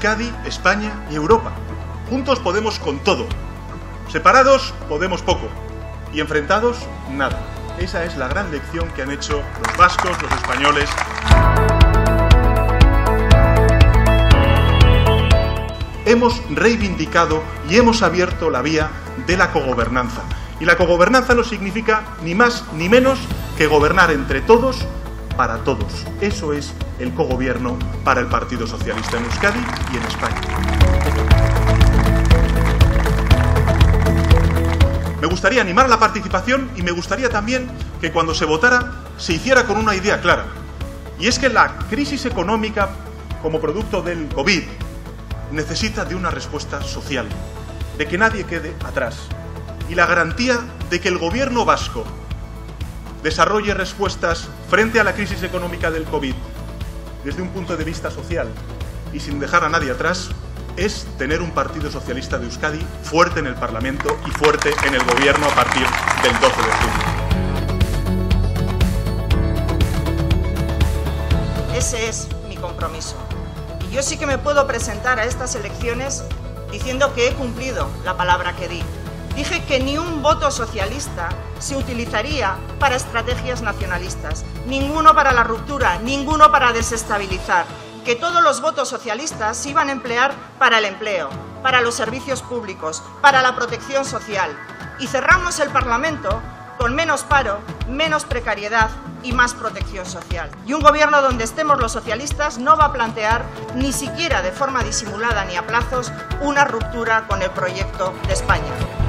Euskadi, España y Europa. Juntos podemos con todo. Separados podemos poco. Y enfrentados, nada. Esa es la gran lección que han hecho los vascos, los españoles. Hemos reivindicado y hemos abierto la vía de la cogobernanza. Y la cogobernanza no significa ni más ni menos que gobernar entre todos para todos. Eso es el cogobierno para el Partido Socialista en Euskadi y en España. Me gustaría animar la participación y me gustaría también que cuando se votara se hiciera con una idea clara. Y es que la crisis económica como producto del COVID necesita de una respuesta social, de que nadie quede atrás. Y la garantía de que el gobierno vasco desarrolle respuestas frente a la crisis económica del COVID desde un punto de vista social y sin dejar a nadie atrás es tener un Partido Socialista de Euskadi fuerte en el Parlamento y fuerte en el Gobierno a partir del 12 de junio. Ese es mi compromiso. Y yo sí que me puedo presentar a estas elecciones diciendo que he cumplido la palabra que di. Dije que ni un voto socialista se utilizaría para estrategias nacionalistas, ninguno para la ruptura, ninguno para desestabilizar, que todos los votos socialistas se iban a emplear para el empleo, para los servicios públicos, para la protección social. Y cerramos el Parlamento con menos paro, menos precariedad y más protección social. Y un gobierno donde estemos los socialistas no va a plantear, ni siquiera de forma disimulada ni a plazos, una ruptura con el proyecto de España.